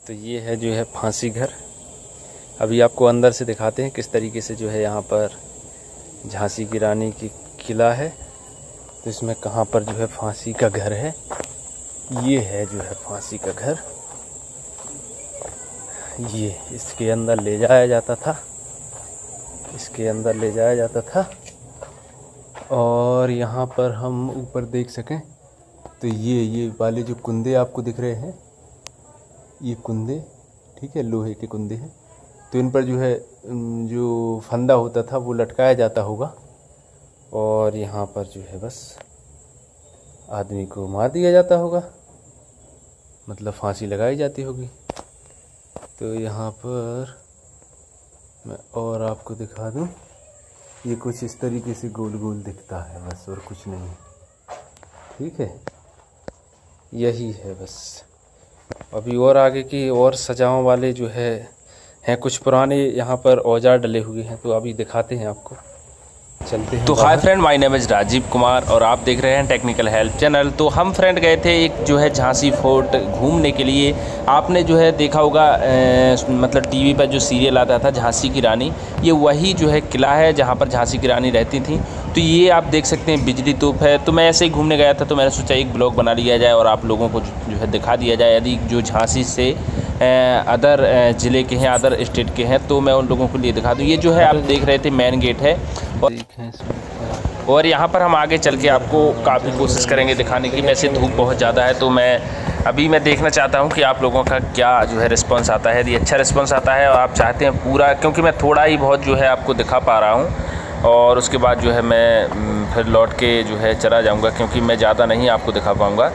तो ये है जो है फांसी घर। अभी आपको अंदर से दिखाते हैं किस तरीके से जो है यहाँ पर झांसी की रानी की किला है। तो इसमें कहाँ पर जो है फांसी का घर है। ये है जो है फांसी का घर। ये इसके अंदर ले जाया जाता था, इसके अंदर ले जाया जाता था। और यहाँ पर हम ऊपर देख सकें तो ये वाले जो कुंदे आपको दिख रहे हैं, ये कुंदे, ठीक है, लोहे के कुंदे हैं। तो इन पर जो है जो फंदा होता था वो लटकाया जाता होगा और यहाँ पर जो है बस आदमी को मार दिया जाता होगा, मतलब फांसी लगाई जाती होगी। तो यहाँ पर मैं और आपको दिखा दूँ, ये कुछ इस तरीके से गोल गोल दिखता है बस, और कुछ नहीं, ठीक है, यही है बस। अभी और आगे की और सजाओं वाले जो हैं कुछ पुराने यहाँ पर औजार डले हुए हैं, तो अभी दिखाते हैं आपको, चलते हैं। तो hi friend, my name is Rajeev Kumar और आप देख रहे हैं टेक्निकल हेल्प चैनल। तो हम फ्रेंड गए थे एक जो है झांसी फोर्ट घूमने के लिए। आपने जो है देखा होगा मतलब टीवी पर जो सीरियल आता था झांसी की रानी, ये वही जो है किला है जहाँ पर झांसी की रानी रहती थी। तो ये आप देख सकते हैं बिजली तोप है। तो मैं ऐसे ही घूमने गया था, तो मैंने सोचा एक ब्लॉग बना लिया जाए और आप लोगों को जो है दिखा दिया जाए। यदि जो झांसी से अदर ज़िले के हैं, अदर स्टेट के हैं, तो मैं उन लोगों के लिए दिखा दूँ। ये जो है आप देख रहे थे मेन गेट है और यहाँ पर हम आगे चल के आपको काफ़ी कोशिश करेंगे दिखाने की। वैसे धूप बहुत ज़्यादा है, तो मैं देखना चाहता हूँ कि आप लोगों का क्या जो है रिस्पांस आता है। यदि अच्छा रिस्पांस आता है और आप चाहते हैं पूरा, क्योंकि मैं थोड़ा ही बहुत जो है आपको दिखा पा रहा हूँ और उसके बाद जो है मैं फिर लौट के जो है चला जाऊँगा, क्योंकि मैं ज़्यादा नहीं आपको दिखा पाऊँगा।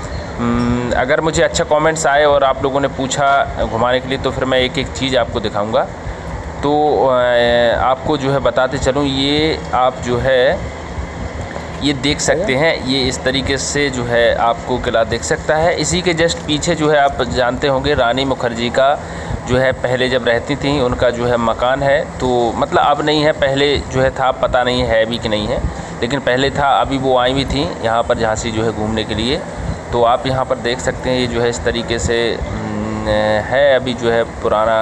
अगर मुझे अच्छा कमेंट्स आए और आप लोगों ने पूछा घुमाने के लिए, तो फिर मैं एक एक चीज़ आपको दिखाऊँगा। तो आपको जो है बताते चलूँ, ये आप जो है ये देख सकते हैं, ये इस तरीके से जो है आपको किला दिख सकता है। इसी के जस्ट पीछे जो है आप जानते होंगे रानी मुखर्जी का जो है पहले जब रहती थी उनका जो है मकान है। तो मतलब अब नहीं है, पहले जो है था, पता नहीं है भी कि नहीं है, लेकिन पहले था। अभी वो आई भी थी यहाँ पर झांसी जो है घूमने के लिए। तो आप यहाँ पर देख सकते हैं, ये जो है इस तरीके से है। अभी जो है पुराना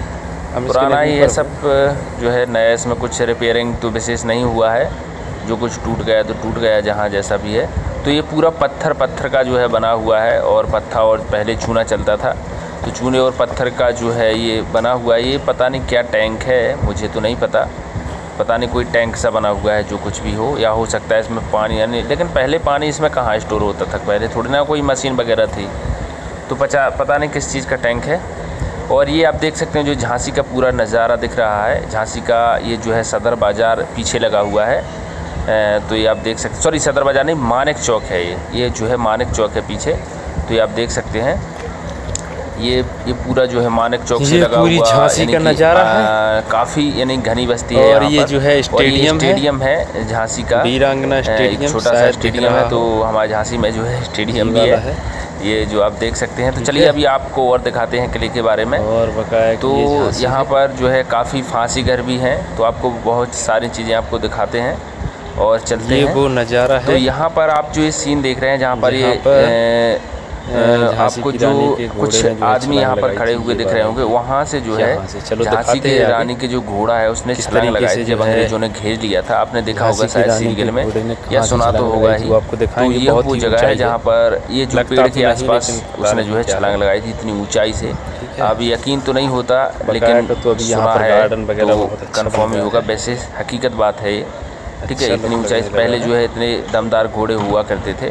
ही है सब जो है, नया इसमें कुछ रिपेयरिंग तो विशेष नहीं हुआ है। जो कुछ टूट गया तो टूट गया, जहाँ जैसा भी है। तो ये पूरा पत्थर का जो है बना हुआ है और पत्थर, और पहले चूना चलता था तो चूने और पत्थर का जो है ये बना हुआ है। ये पता नहीं क्या टैंक है, मुझे तो नहीं पता नहीं, कोई टैंक सा बना हुआ है जो कुछ भी हो, या हो सकता है इसमें पानी, यानी लेकिन पहले पानी इसमें कहाँ स्टोर होता था, पहले थोड़ी ना कोई मशीन वगैरह थी। तो पता नहीं किस चीज़ का टैंक है। और ये आप देख सकते हैं जो झांसी का पूरा नज़ारा दिख रहा है। झांसी का ये जो है सदर बाज़ार पीछे लगा हुआ है। तो ये आप देख सकते, सॉरी सदर बाज़ार नहीं, मानिक चौक है ये जो है मानिक चौक है पीछे। तो ये आप देख सकते हैं, ये पूरा जो है मानिक चौक से लगा हुआ झांसी का नज़ारा है। काफ़ी यानी घनी बस्ती है। और ये जो है स्टेडियम है झांसी का, वीरांगना स्टेडियम, छोटा सा स्टेडियम है। तो हमारे झांसी में जो है स्टेडियम भी है, ये जो आप देख सकते हैं। तो चलिए अभी आपको और दिखाते हैं किले के बारे में। और बकाया तो यहाँ पर जो है काफ़ी फांसी घर भी हैं, तो आपको बहुत सारी चीज़ें आपको दिखाते हैं और चलते हैं। ये वो नज़ारा है। तो यहाँ पर आप जो ये सीन देख रहे हैं, जहाँ पर ये आपको जो कुछ आदमी यहाँ पर खड़े हुए दिख रहे होंगे, वहाँ से जो है झांसी के रानी के जो घोड़ा है उसने छलांग लगाई थी जब अंग्रेजों ने घेर लिया था। आपने देखा होगा शायद सीरियल में, या सुना तो होगा ही। तो ये वो जगह है जहाँ पर ये जो पेड़ के आसपास उसने जो है छलांग लगाई थी इतनी ऊंचाई से। अब यकीन तो नहीं होता, लेकिन सुना है तो कन्फर्म ही होगा। वैसे हकीकत बात है ये, ठीक है। इतनी ऊंचाई से पहले जो है इतने दमदार घोड़े हुआ करते थे।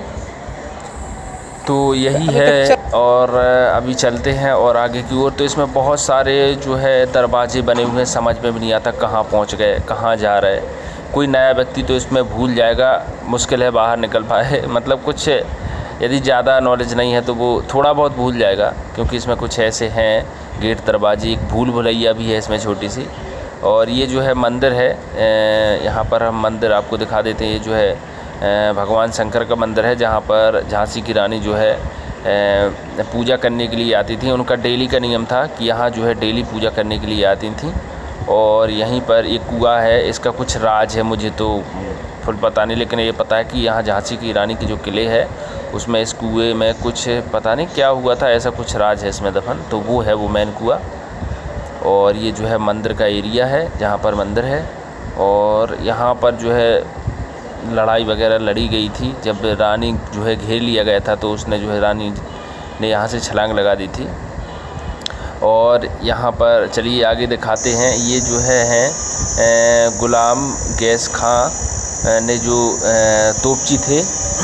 तो यही है, और अभी चलते हैं और आगे की ओर। तो इसमें बहुत सारे जो है दरवाजे बने हुए हैं, समझ में भी नहीं आता कहाँ पहुँच गए, कहाँ जा रहे। कोई नया व्यक्ति तो इसमें भूल जाएगा, मुश्किल है बाहर निकल पाए। मतलब कुछ यदि ज़्यादा नॉलेज नहीं है तो वो थोड़ा बहुत भूल जाएगा, क्योंकि इसमें कुछ ऐसे हैं गेट, दरवाजे, एक भूल भुलैया भी है इसमें छोटी सी। और ये जो है मंदिर है, यहाँ पर हम मंदिर आपको दिखा देते हैं। ये जो है भगवान शंकर का मंदिर है, जहाँ पर झांसी की रानी जो है पूजा करने के लिए आती थी। उनका डेली का नियम था कि यहाँ जो है डेली पूजा करने के लिए आती थी। और यहीं पर एक कुआं है, इसका कुछ राज है, मुझे तो फुल पता नहीं, लेकिन ये पता है कि यहाँ झांसी की रानी की जो किले है उसमें इस कुएँ में कुछ पता नहीं क्या हुआ था, ऐसा कुछ राज है इसमें दफन, तो वो है वो मेन कुआँ। और ये जो है मंदिर का एरिया है जहाँ पर मंदिर है। और यहाँ पर जो है लड़ाई वगैरह लड़ी गई थी, जब रानी जो है घेर लिया गया था तो उसने जो है रानी ने यहाँ से छलांग लगा दी थी। और यहाँ पर चलिए आगे दिखाते हैं। ये जो है गुलाम गैस खां ने जो तोपची थे,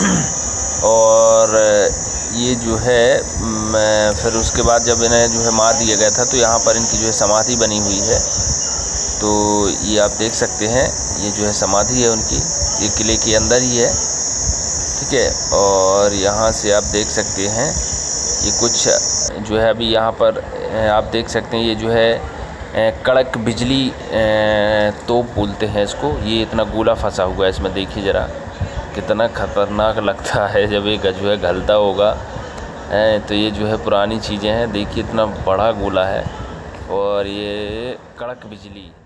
और ये जो है फिर उसके बाद जब इन्हें जो है मार दिया गया था तो यहाँ पर इनकी जो है समाधि बनी हुई है। तो ये आप देख सकते हैं, ये जो है समाधि है उनकी, ये किले के अंदर ही है, ठीक है। और यहाँ से आप देख सकते हैं ये कुछ जो है अभी यहाँ पर आप देख सकते हैं, ये जो है कड़क बिजली तोप बोलते हैं इसको। ये इतना गोला फंसा हुआ है इसमें, देखिए ज़रा कितना ख़तरनाक लगता है जब ये जो है घलता होगा। तो ये जो है पुरानी चीज़ें हैं, देखिए इतना बड़ा गोला है और ये कड़क बिजली।